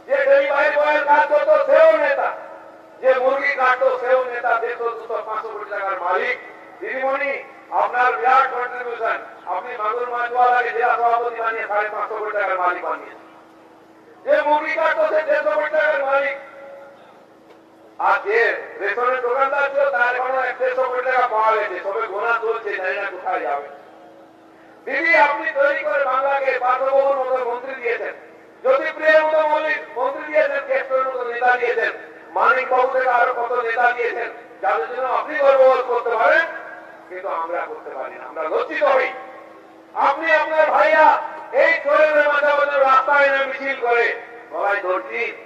যে ডেলিভারি বয়ের কাজ করতো সেও নেতা, যে মুরগি কাটতো সেও নেতা, 150-200-500 কোটি টাকার মালিক। দিদিমণি, আপনার বিরাট কন্ট্রিবিউশন, আপনি মাগুর মাছওয়ালাকে জেলা সভাপতি বানিয়ে 550 কোটি টাকার মালিক বানিয়েছেন। যে মুরগি কাটতো সে 150 কোটি টাকার মালিক। আর যে রেশনের দোকানদার ছিল তার এখনো 150 কোটি টাকা পাওয়া গেছে, তবে গোনা চলছে, জানি না কোথায় যাবে। দিদি, আপনি তৈরি করে বাংলাকে পার্থবাবুর মতো মন্ত্রী দিয়েছেন, জ্যোতিপ্রিয়ের মতো মন্ত্রী দিয়েছেন, কেষ্টরের মতো নেতা দিয়েছেন, মানিক বাবু থেকে আরো কত নেতা দিয়েছেন, যাদের জন্য আপনি গর্ববোধ করতে পারেন, কিন্তু আমরা করতে পারি না, আমরা লজ্জিত হই। আপনি আপনার ভাইয়া এই চোরের মাঝে রাস্তায় মিছিল করে গলায় দর্জি